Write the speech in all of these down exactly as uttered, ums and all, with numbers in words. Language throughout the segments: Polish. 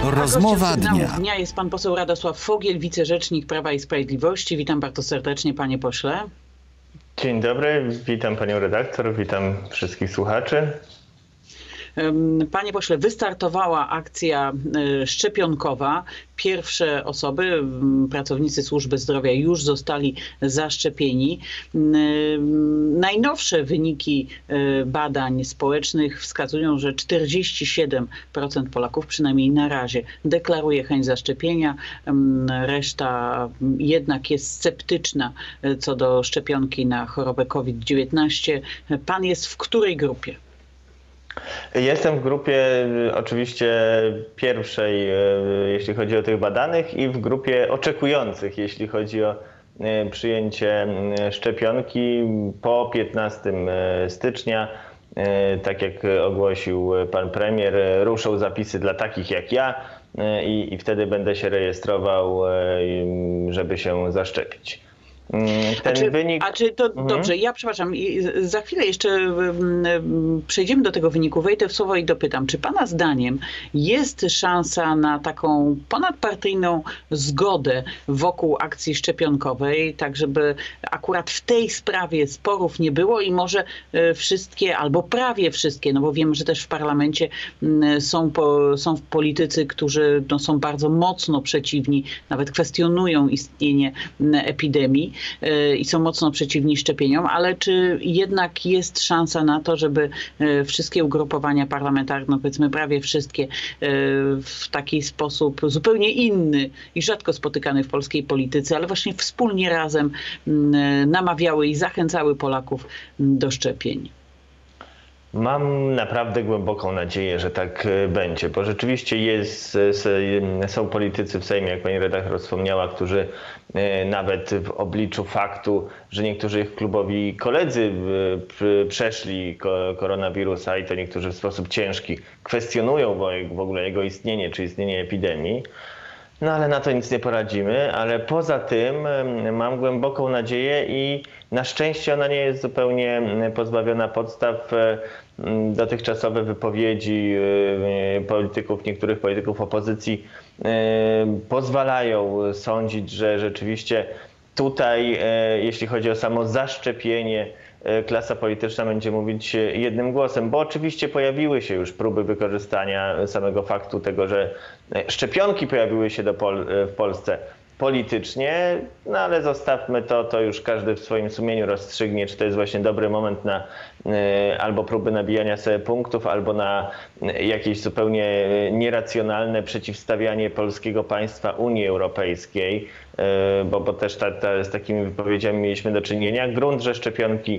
Rozmowa dnia. dnia jest pan poseł Radosław Fogiel, wicerzecznik Prawa i Sprawiedliwości. Witam bardzo serdecznie, panie pośle. Dzień dobry, witam panią redaktor, witam wszystkich słuchaczy. Panie pośle, wystartowała akcja szczepionkowa. Pierwsze osoby, pracownicy służby zdrowia już zostali zaszczepieni. Najnowsze wyniki badań społecznych wskazują, że czterdzieści siedem procent Polaków, przynajmniej na razie, deklaruje chęć zaszczepienia. Reszta jednak jest sceptyczna co do szczepionki na chorobę COVID dziewiętnaście. Pan jest w której grupie? Jestem w grupie oczywiście pierwszej, jeśli chodzi o tych badanych, i w grupie oczekujących, jeśli chodzi o przyjęcie szczepionki po piętnastego stycznia. Tak jak ogłosił pan premier, ruszą zapisy dla takich jak ja i, i wtedy będę się rejestrował, żeby się zaszczepić. Ten a czy, wynik... a czy to mhm. Dobrze, ja przepraszam, za chwilę jeszcze przejdziemy do tego wyniku, wejdę w słowo i dopytam, czy pana zdaniem jest szansa na taką ponadpartyjną zgodę wokół akcji szczepionkowej, tak żeby akurat w tej sprawie sporów nie było i może wszystkie, albo prawie wszystkie, no bo wiemy, że też w parlamencie są, po, są politycy, którzy no, są bardzo mocno przeciwni, nawet kwestionują istnienie epidemii i są mocno przeciwni szczepieniom, ale czy jednak jest szansa na to, żeby wszystkie ugrupowania parlamentarne, powiedzmy prawie wszystkie, w taki sposób zupełnie inny i rzadko spotykany w polskiej polityce, ale właśnie wspólnie razem namawiały i zachęcały Polaków do szczepień? Mam naprawdę głęboką nadzieję, że tak będzie, bo rzeczywiście jest, są politycy w Sejmie, jak pani redaktor wspomniała, którzy nawet w obliczu faktu, że niektórzy ich klubowi koledzy przeszli koronawirusa i to niektórzy w sposób ciężki, kwestionują w ogóle jego istnienie czy istnienie epidemii. No ale na to nic nie poradzimy, ale poza tym mam głęboką nadzieję i na szczęście ona nie jest zupełnie pozbawiona podstaw. Dotychczasowe wypowiedzi polityków, niektórych polityków opozycji pozwalają sądzić, że rzeczywiście tutaj, jeśli chodzi o samo zaszczepienie, klasa polityczna będzie mówić jednym głosem, bo oczywiście pojawiły się już próby wykorzystania samego faktu tego, że szczepionki pojawiły się do Pol w Polsce politycznie, no ale zostawmy to, to już każdy w swoim sumieniu rozstrzygnie, czy to jest właśnie dobry moment na y, albo próby nabijania sobie punktów, albo na jakieś zupełnie nieracjonalne przeciwstawianie polskiego państwa Unii Europejskiej, y, bo, bo też ta, ta, z takimi wypowiedziami mieliśmy do czynienia. Grunt, że szczepionki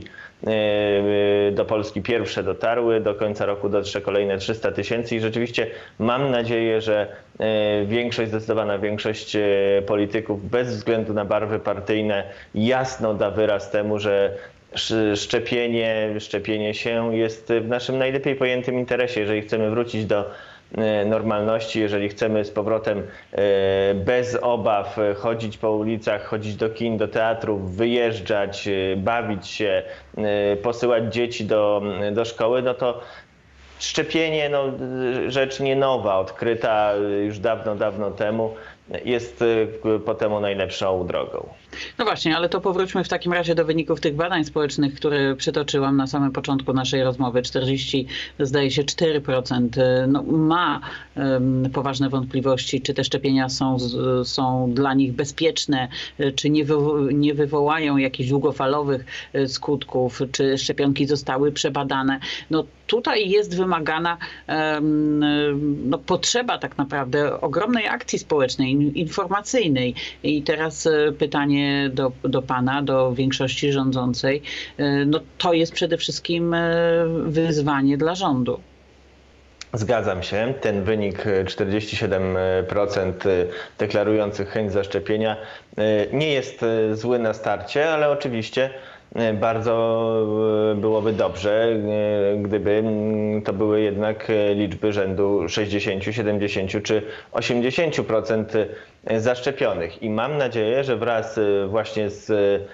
y, do Polski pierwsze dotarły, do końca roku dotrze kolejne trzysta tysięcy i rzeczywiście mam nadzieję, że y, większość, zdecydowana większość polityków bez względu na barwy partyjne jasno da wyraz temu, że szczepienie, szczepienie się jest w naszym najlepiej pojętym interesie. Jeżeli chcemy wrócić do normalności, jeżeli chcemy z powrotem bez obaw chodzić po ulicach, chodzić do kin, do teatrów, wyjeżdżać, bawić się, posyłać dzieci do, do szkoły, no to szczepienie, no, rzecz nie nowa, odkryta już dawno, dawno temu, jest po temu najlepszą drogą. No właśnie, ale to powróćmy w takim razie do wyników tych badań społecznych, które przytoczyłam na samym początku naszej rozmowy. czterdzieści, zdaje się, cztery procent no, ma um, poważne wątpliwości, czy te szczepienia są, są dla nich bezpieczne, czy nie, wywo nie wywołają jakichś długofalowych skutków, czy szczepionki zostały przebadane. No, tutaj jest wymagana um, no, potrzeba tak naprawdę ogromnej akcji społecznej, informacyjnej. I teraz pytanie do, do pana, do większości rządzącej. No, to jest przede wszystkim wyzwanie dla rządu. Zgadzam się. Ten wynik czterdzieści siedem procent deklarujących chęć zaszczepienia nie jest zły na starcie, ale oczywiście bardzo byłoby dobrze, gdyby to były jednak liczby rzędu sześćdziesiąt, siedemdziesiąt czy osiemdziesiąt procent zaszczepionych. I mam nadzieję, że wraz właśnie z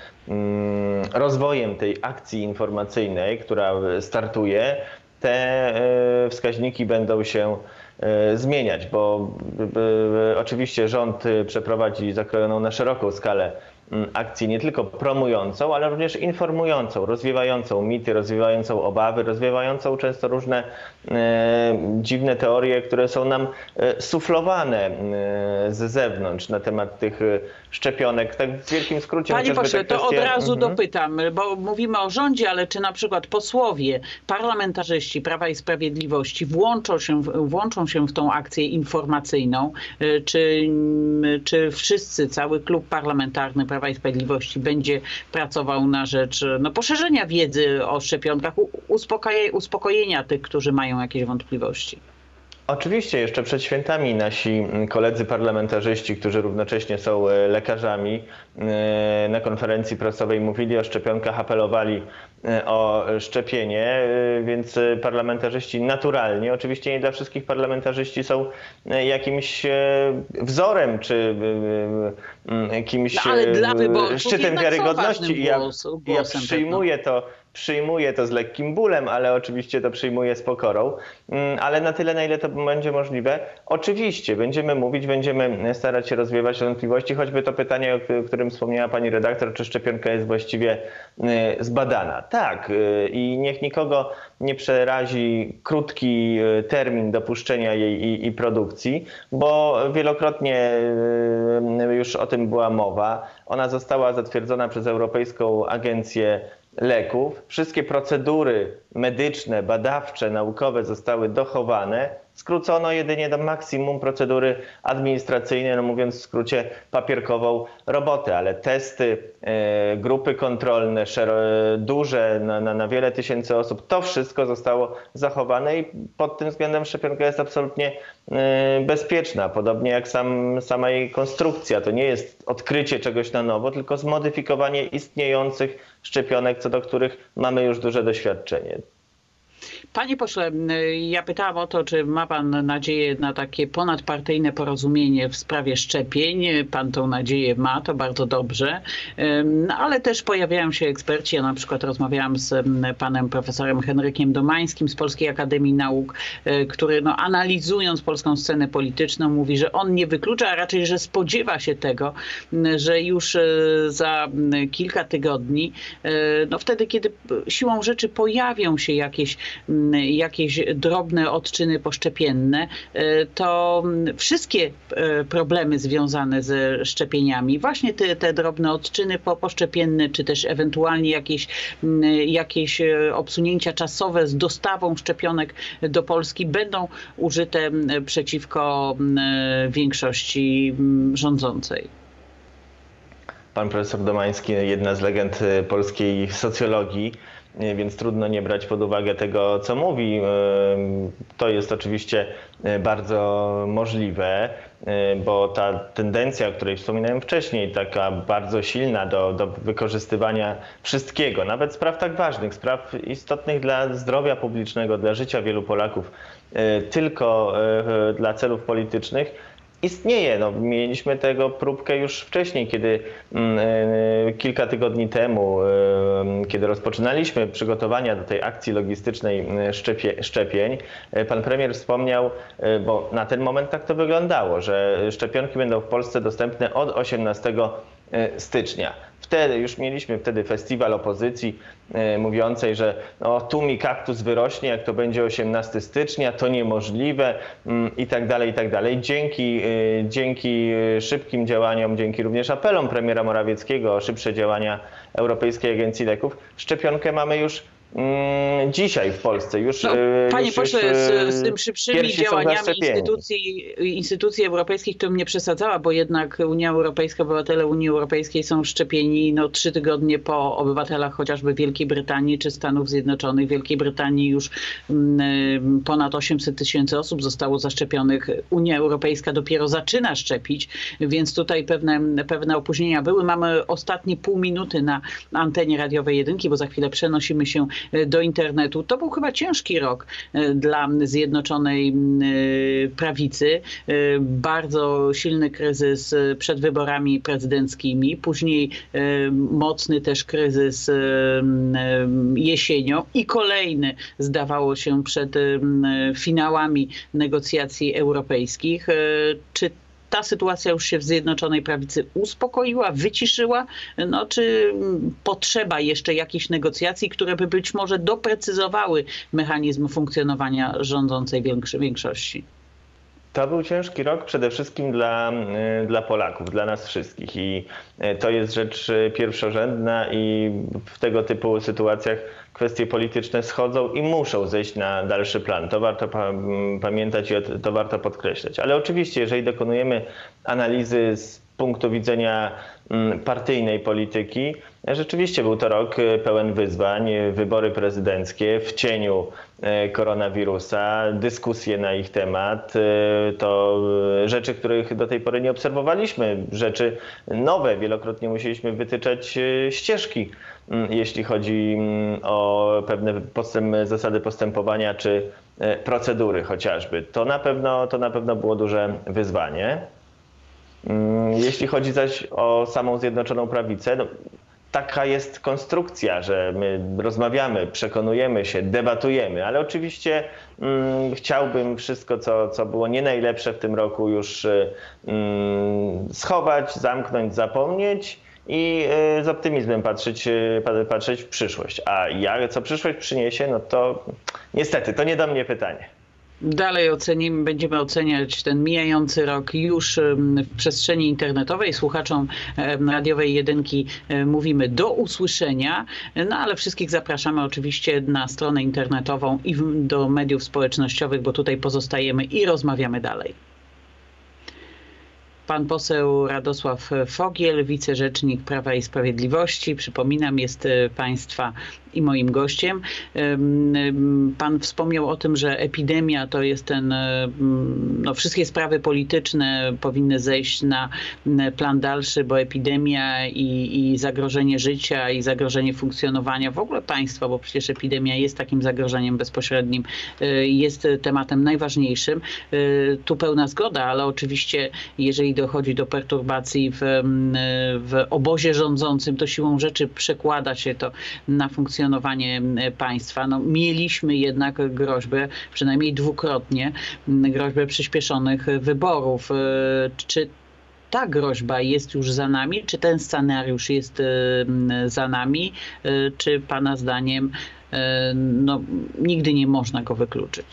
rozwojem tej akcji informacyjnej, która startuje, te wskaźniki będą się zmieniać, bo oczywiście rząd przeprowadzi zakrojoną na szeroką skalę akcję nie tylko promującą, ale również informującą, rozwiewającą mity, rozwiewającą obawy, rozwiewającą często różne e, dziwne teorie, które są nam e, suflowane e, z zewnątrz na temat tych szczepionek. Tak w wielkim skrócie. Panie pośle, kwestie... to od razu mhm. dopytam, bo mówimy o rządzie, ale czy na przykład posłowie, parlamentarzyści Prawa i Sprawiedliwości włączą się, włączą się w tą akcję informacyjną? Czy, czy wszyscy, cały klub parlamentarny Prawa i Sprawiedliwości będzie pracował na rzecz no, poszerzenia wiedzy o szczepionkach, uspokoje, uspokojenia tych, którzy mają jakieś wątpliwości? Oczywiście jeszcze przed świętami nasi koledzy parlamentarzyści, którzy równocześnie są lekarzami, na konferencji prasowej mówili o szczepionkach, apelowali o szczepienie, więc parlamentarzyści naturalnie, oczywiście nie dla wszystkich parlamentarzyści są jakimś wzorem czy kimś no, szczytem wiarygodności. Ja, ja przyjmuję to. Przyjmuję to z lekkim bólem, ale oczywiście to przyjmuję z pokorą, ale na tyle, na ile to będzie możliwe. Oczywiście będziemy mówić, będziemy starać się rozwiewać wątpliwości, choćby to pytanie, o którym wspomniała pani redaktor, czy szczepionka jest właściwie zbadana. Tak, i niech nikogo nie przerazi krótki termin dopuszczenia jej i, i produkcji, bo wielokrotnie już o tym była mowa. Ona została zatwierdzona przez Europejską Agencję Leków. Wszystkie procedury medyczne, badawcze, naukowe zostały dochowane. Skrócono jedynie do maksimum procedury administracyjne, no mówiąc w skrócie papierkową robotę, ale testy, e, grupy kontrolne, duże na, na, na wiele tysięcy osób, to wszystko zostało zachowane i pod tym względem szczepionka jest absolutnie e, bezpieczna. Podobnie jak sam, sama jej konstrukcja. To nie jest odkrycie czegoś na nowo, tylko zmodyfikowanie istniejących szczepionek, co do których mamy już duże doświadczenie. Panie pośle, ja pytałam o to, czy ma pan nadzieję na takie ponadpartyjne porozumienie w sprawie szczepień. Pan tą nadzieję ma, to bardzo dobrze. No, ale też pojawiają się eksperci. Ja na przykład rozmawiałam z panem profesorem Henrykiem Domańskim z Polskiej Akademii Nauk, który no, analizując polską scenę polityczną mówi, że on nie wyklucza, a raczej, że spodziewa się tego, że już za kilka tygodni, no wtedy, kiedy siłą rzeczy pojawią się jakieś jakieś drobne odczyny poszczepienne, to wszystkie problemy związane ze szczepieniami, właśnie te, te drobne odczyny poszczepienne, czy też ewentualnie jakieś, jakieś obsunięcia czasowe z dostawą szczepionek do Polski będą użyte przeciwko większości rządzącej. Pan profesor Domański, jedna z legend polskiej socjologii, więc trudno nie brać pod uwagę tego, co mówi. To jest oczywiście bardzo możliwe, bo ta tendencja, o której wspominałem wcześniej, taka bardzo silna do, do wykorzystywania wszystkiego, nawet spraw tak ważnych, spraw istotnych dla zdrowia publicznego, dla życia wielu Polaków, tylko dla celów politycznych, istnieje. No, mieliśmy tego próbkę już wcześniej, kiedy y, kilka tygodni temu, y, kiedy rozpoczynaliśmy przygotowania do tej akcji logistycznej szczepie, szczepień, y, pan premier wspomniał, y, bo na ten moment tak to wyglądało, że szczepionki będą w Polsce dostępne od osiemnastego stycznia. Wtedy już mieliśmy wtedy festiwal opozycji y, mówiącej, że no, tu mi kaktus wyrośnie, jak to będzie osiemnastego stycznia, to niemożliwe y, i tak dalej, i tak dalej. Dzięki, y, dzięki szybkim działaniom, dzięki również apelom premiera Morawieckiego o szybsze działania Europejskiej Agencji Leków, szczepionkę mamy już dzisiaj w Polsce. Już, no, panie już, pośle, już, z, z tym szybszymi działaniami instytucji, instytucji europejskich to bym nie przesadzała, bo jednak Unia Europejska, obywatele Unii Europejskiej są szczepieni no, trzy tygodnie po obywatelach chociażby Wielkiej Brytanii czy Stanów Zjednoczonych. W Wielkiej Brytanii już mm, ponad osiemset tysięcy osób zostało zaszczepionych. Unia Europejska dopiero zaczyna szczepić, więc tutaj pewne, pewne opóźnienia były. Mamy ostatnie pół minuty na antenie radiowej jedynki, bo za chwilę przenosimy się do internetu. To był chyba ciężki rok dla Zjednoczonej Prawicy. Bardzo silny kryzys przed wyborami prezydenckimi, później mocny też kryzys jesienią i kolejny, zdawało się, przed finałami negocjacji europejskich. Czy ta sytuacja już się w Zjednoczonej Prawicy uspokoiła, wyciszyła? No, czy potrzeba jeszcze jakichś negocjacji, które by być może doprecyzowały mechanizm funkcjonowania rządzącej większości? To był ciężki rok przede wszystkim dla, dla Polaków, dla nas wszystkich i to jest rzecz pierwszorzędna i w tego typu sytuacjach kwestie polityczne schodzą i muszą zejść na dalszy plan. To warto pamiętać i to warto podkreślać. Ale oczywiście, jeżeli dokonujemy analizy z punktu widzenia partyjnej polityki, rzeczywiście był to rok pełen wyzwań, wybory prezydenckie w cieniu koronawirusa, dyskusje na ich temat, to rzeczy, których do tej pory nie obserwowaliśmy, rzeczy nowe, wielokrotnie musieliśmy wytyczać ścieżki, jeśli chodzi o pewne postęp, zasady postępowania czy procedury chociażby. To na pewno, to na pewno było duże wyzwanie. Jeśli chodzi zaś o samą Zjednoczoną Prawicę, no, taka jest konstrukcja, że my rozmawiamy, przekonujemy się, debatujemy, ale oczywiście mm, chciałbym wszystko, co, co było nie najlepsze w tym roku już mm, schować, zamknąć, zapomnieć i z optymizmem patrzeć, patrzeć w przyszłość. A jak, co przyszłość przyniesie, no to niestety, to nie do mnie pytanie. Dalej ocenimy, będziemy oceniać ten mijający rok już w przestrzeni internetowej. Słuchaczom radiowej jedynki mówimy do usłyszenia, no ale wszystkich zapraszamy oczywiście na stronę internetową i do mediów społecznościowych, bo tutaj pozostajemy i rozmawiamy dalej. Pan poseł Radosław Fogiel, wicerzecznik Prawa i Sprawiedliwości, przypominam, jest Państwa i moim gościem. Pan wspomniał o tym, że epidemia to jest ten, no wszystkie sprawy polityczne powinny zejść na plan dalszy, bo epidemia i, i zagrożenie życia i zagrożenie funkcjonowania w ogóle państwa, bo przecież epidemia jest takim zagrożeniem bezpośrednim, jest tematem najważniejszym. Tu pełna zgoda, ale oczywiście jeżeli dochodzi do perturbacji w, w obozie rządzącym, to siłą rzeczy przekłada się to na funkcjonowanie państwa. No, mieliśmy jednak groźbę, przynajmniej dwukrotnie, groźbę przyspieszonych wyborów. Czy ta groźba jest już za nami? Czy ten scenariusz jest za nami? Czy Pana zdaniem no, nigdy nie można go wykluczyć?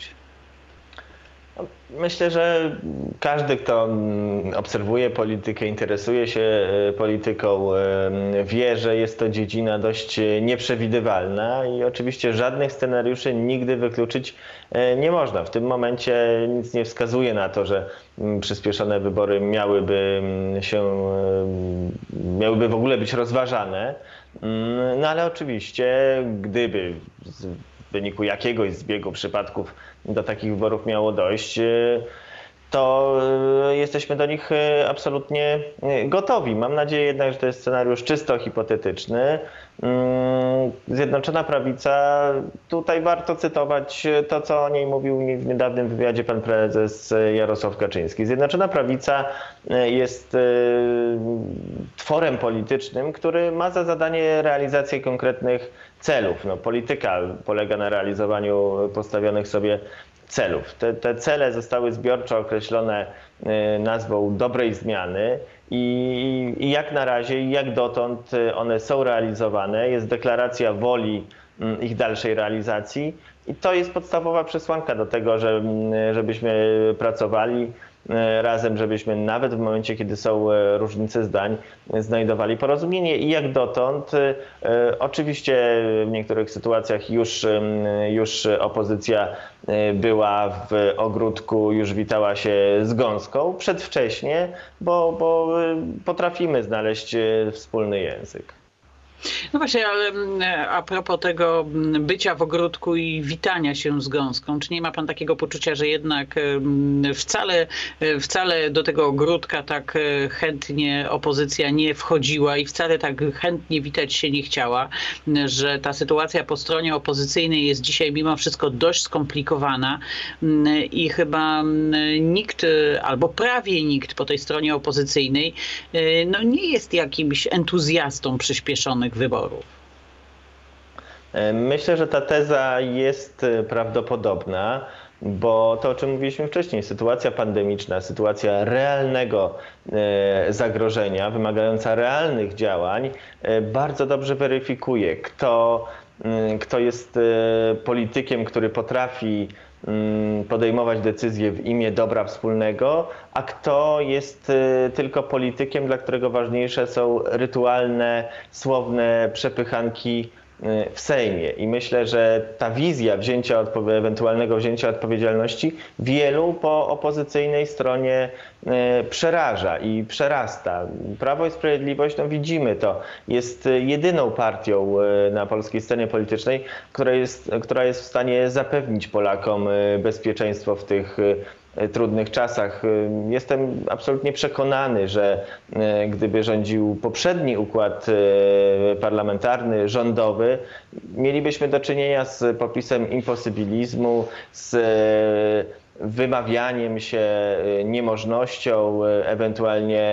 Myślę, że każdy, kto obserwuje politykę, interesuje się polityką, wie, że jest to dziedzina dość nieprzewidywalna i oczywiście żadnych scenariuszy nigdy wykluczyć nie można. W tym momencie nic nie wskazuje na to, że przyspieszone wybory miałyby się, miałyby w ogóle być rozważane. No ale oczywiście, gdyby w wyniku jakiegoś zbiegu przypadków do takich wyborów miało dojść, to jesteśmy do nich absolutnie gotowi. Mam nadzieję jednak, że to jest scenariusz czysto hipotetyczny. Zjednoczona Prawica, tutaj warto cytować to, co o niej mówił w niedawnym wywiadzie pan prezes Jarosław Kaczyński. Zjednoczona Prawica jest tworem politycznym, który ma za zadanie realizację konkretnych celów. No, polityka polega na realizowaniu postawionych sobie celów. Te, te cele zostały zbiorczo określone nazwą dobrej zmiany i, i jak na razie i jak dotąd one są realizowane. Jest deklaracja woli ich dalszej realizacji i to jest podstawowa przesłanka do tego, że, żebyśmy pracowali razem, żebyśmy nawet w momencie, kiedy są różnice zdań, znajdowali porozumienie. I jak dotąd, oczywiście w niektórych sytuacjach już, już opozycja była w ogródku, już witała się z gąską przedwcześnie, bo, bo potrafimy znaleźć wspólny język. No właśnie, ale a propos tego bycia w ogródku i witania się z gąską, czy nie ma pan takiego poczucia, że jednak wcale, wcale do tego ogródka tak chętnie opozycja nie wchodziła i wcale tak chętnie witać się nie chciała, że ta sytuacja po stronie opozycyjnej jest dzisiaj mimo wszystko dość skomplikowana i chyba nikt, albo prawie nikt po tej stronie opozycyjnej no nie jest jakimś entuzjastą przyspieszonych wyborów? Myślę, że ta teza jest prawdopodobna, bo to, o czym mówiliśmy wcześniej, sytuacja pandemiczna, sytuacja realnego zagrożenia, wymagająca realnych działań, bardzo dobrze weryfikuje, kto, kto jest politykiem, który potrafi podejmować decyzje w imię dobra wspólnego, a kto jest tylko politykiem, dla którego ważniejsze są rytualne, słowne przepychanki w Sejmie. I myślę, że ta wizja wzięcia, ewentualnego wzięcia odpowiedzialności wielu po opozycyjnej stronie przeraża i przerasta. Prawo i Sprawiedliwość, no widzimy to, jest jedyną partią na polskiej scenie politycznej, która jest, która jest w stanie zapewnić Polakom bezpieczeństwo w tych trudnych czasach. Jestem absolutnie przekonany, że gdyby rządził poprzedni układ parlamentarny, rządowy, mielibyśmy do czynienia z popisem imposybilizmu, z wymawianiem się niemożnością, ewentualnie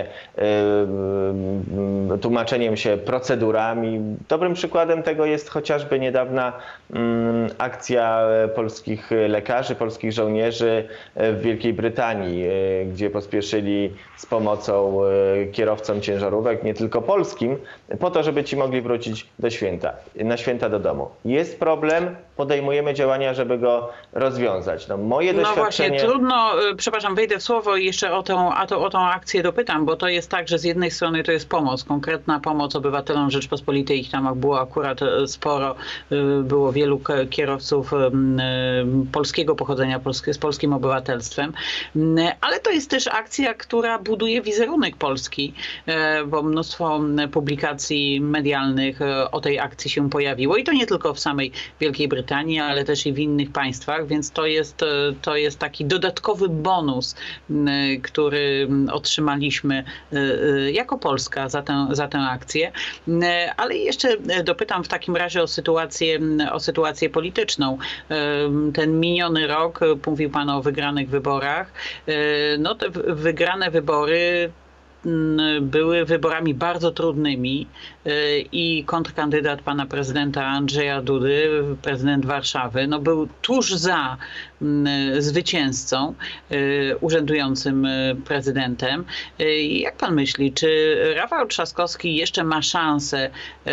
tłumaczeniem się procedurami. Dobrym przykładem tego jest chociażby niedawna akcja polskich lekarzy, polskich żołnierzy w Wielkiej Brytanii, gdzie pospieszyli z pomocą kierowcom ciężarówek, nie tylko polskim, po to, żeby ci mogli wrócić do święta, na święta do domu. Jest problem, podejmujemy działania, żeby go rozwiązać. No, moje no doświadczenie... właśnie, trudno, przepraszam, wejdę w słowo i jeszcze o tą, a to, o tą akcję dopytam, bo to jest tak, że z jednej strony to jest pomoc, konkretna pomoc obywatelom Rzeczpospolitej, ich tam było akurat sporo, było wielu kierowców polskiego pochodzenia, z polskim obywatelstwem, ale to jest też akcja, która buduje wizerunek Polski, bo mnóstwo publikacji medialnych o tej akcji się pojawiło i to nie tylko w samej Wielkiej Brytanii, ale też i w innych państwach, więc to jest, to jest taki dodatkowy bonus, który otrzymaliśmy jako Polska za tę, za tę akcję. Ale jeszcze dopytam w takim razie o sytuację, o sytuację polityczną. Ten miniony rok, mówił pan o wygranych wyborach, no te wygrane wybory były wyborami bardzo trudnymi i kontrkandydat pana prezydenta Andrzeja Dudy, prezydent Warszawy, no był tuż za zwycięzcą, urzędującym prezydentem. Jak pan myśli, czy Rafał Trzaskowski jeszcze ma szansę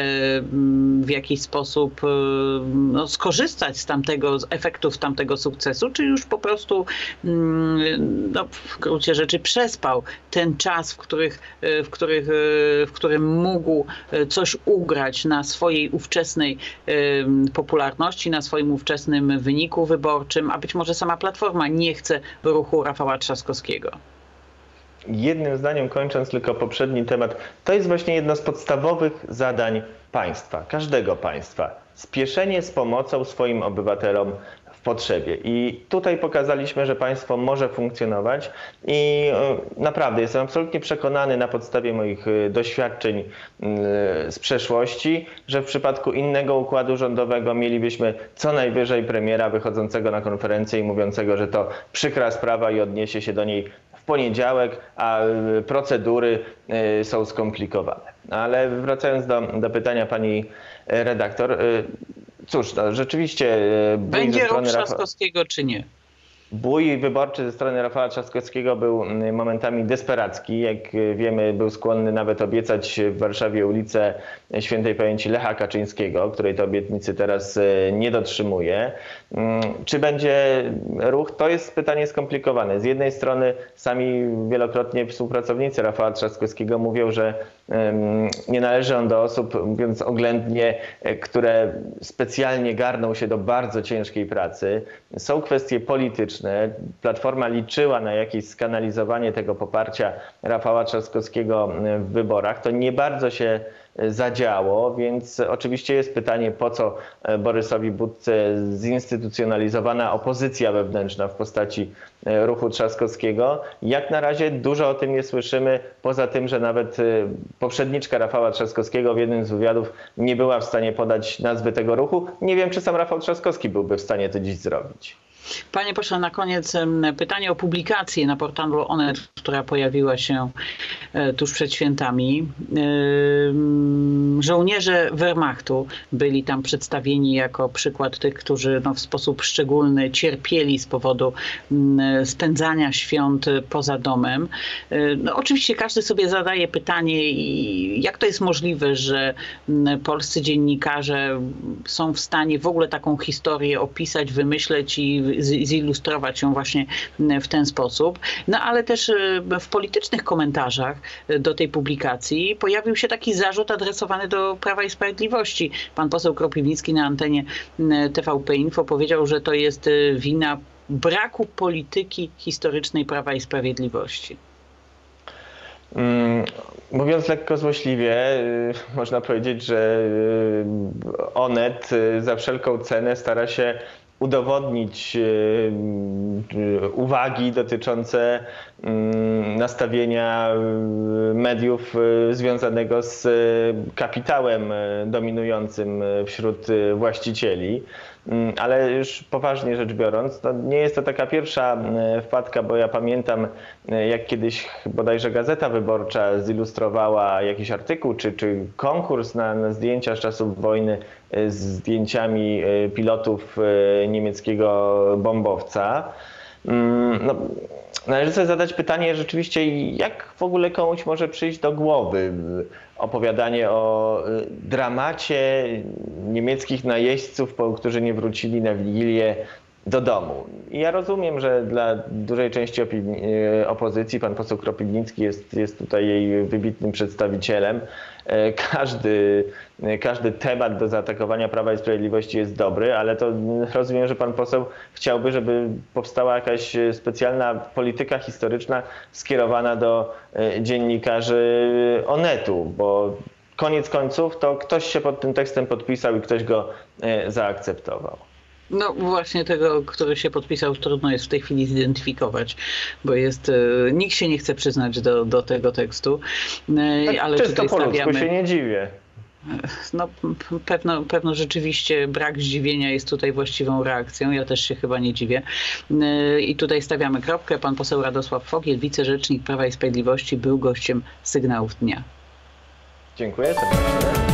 w jakiś sposób no, skorzystać z tamtego, z efektów tamtego sukcesu, czy już po prostu no, w gruncie rzeczy przespał ten czas, w, których, w, których, w którym mógł coś ugrać na swojej ówczesnej popularności, na swoim ówczesnym wyniku wyborczym, a być może sama Platforma nie chce ruchu Rafała Trzaskowskiego? Jednym zdaniem, kończąc tylko poprzedni temat, to jest właśnie jedno z podstawowych zadań państwa, każdego państwa. Spieszenie z pomocą swoim obywatelom w potrzebie. I tutaj pokazaliśmy, że państwo może funkcjonować i naprawdę jestem absolutnie przekonany na podstawie moich doświadczeń z przeszłości, że w przypadku innego układu rządowego mielibyśmy co najwyżej premiera wychodzącego na konferencję i mówiącego, że to przykra sprawa i odniesie się do niej w poniedziałek, a procedury są skomplikowane. Ale wracając do, do pytania pani redaktor, cóż, no, rzeczywiście... Będzie ruch Trzaskowskiego czy nie? Bój wyborczy ze strony Rafała Trzaskowskiego był momentami desperacki. Jak wiemy, był skłonny nawet obiecać w Warszawie ulicę świętej pamięci Lecha Kaczyńskiego, której to obietnicy teraz nie dotrzymuje. Czy będzie ruch? To jest pytanie skomplikowane. Z jednej strony sami wielokrotnie współpracownicy Rafała Trzaskowskiego mówią, że nie należy on do osób, mówiąc oględnie, które specjalnie garną się do bardzo ciężkiej pracy. Są kwestie polityczne, polityczne. Platforma liczyła na jakieś skanalizowanie tego poparcia Rafała Trzaskowskiego w wyborach. To nie bardzo się zadziało, więc oczywiście jest pytanie, po co Borysowi Budce zinstytucjonalizowana opozycja wewnętrzna w postaci ruchu Trzaskowskiego. Jak na razie dużo o tym nie słyszymy, poza tym, że nawet poprzedniczka Rafała Trzaskowskiego w jednym z wywiadów nie była w stanie podać nazwy tego ruchu. Nie wiem, czy sam Rafał Trzaskowski byłby w stanie to dziś zrobić. Panie pośle, na koniec pytanie o publikację na portalu Onet, która pojawiła się tuż przed świętami. Żołnierze Wehrmachtu byli tam przedstawieni jako przykład tych, którzy no, w sposób szczególny cierpieli z powodu spędzania świąt poza domem. No, oczywiście każdy sobie zadaje pytanie, jak to jest możliwe, że polscy dziennikarze są w stanie w ogóle taką historię opisać, wymyśleć i zilustrować ją właśnie w ten sposób. No ale też w politycznych komentarzach do tej publikacji pojawił się taki zarzut adresowany do Prawa i Sprawiedliwości. Pan poseł Kropiwnicki na antenie T V P Info powiedział, że to jest wina braku polityki historycznej Prawa i Sprawiedliwości. Mówiąc lekko złośliwie, można powiedzieć, że Onet za wszelką cenę stara się udowodnić uwagi dotyczące nastawienia mediów związanego z kapitałem dominującym wśród właścicieli. Ale już poważnie rzecz biorąc, to nie jest to taka pierwsza wpadka, bo ja pamiętam, jak kiedyś bodajże Gazeta Wyborcza zilustrowała jakiś artykuł czy, czy konkurs na, na zdjęcia z czasów wojny z zdjęciami pilotów niemieckiego bombowca. No, należy sobie zadać pytanie rzeczywiście, jak w ogóle komuś może przyjść do głowy opowiadanie o dramacie niemieckich najeźdźców, którzy nie wrócili na Wigilię do domu. I ja rozumiem, że dla dużej części opozycji pan poseł Kropiwnicki jest, jest tutaj jej wybitnym przedstawicielem. Każdy, każdy temat do zaatakowania Prawa i Sprawiedliwości jest dobry, ale to rozumiem, że pan poseł chciałby, żeby powstała jakaś specjalna polityka historyczna skierowana do dziennikarzy Onetu, bo koniec końców to ktoś się pod tym tekstem podpisał i ktoś go zaakceptował. No właśnie tego, który się podpisał, trudno jest w tej chwili zidentyfikować, bo jest, nikt się nie chce przyznać do, do tego tekstu, ale czysto tutaj po ludzku stawiamy... się nie dziwię. No pewno, pewno rzeczywiście brak zdziwienia jest tutaj właściwą reakcją, ja też się chyba nie dziwię. I tutaj stawiamy kropkę. Pan poseł Radosław Fogiel, wicerzecznik Prawa i Sprawiedliwości, był gościem Sygnałów Dnia. Dziękuję serdecznie.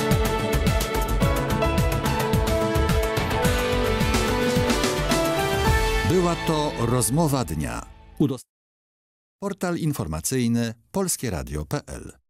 Była to rozmowa dnia. Portal informacyjny polskie radio kropka p l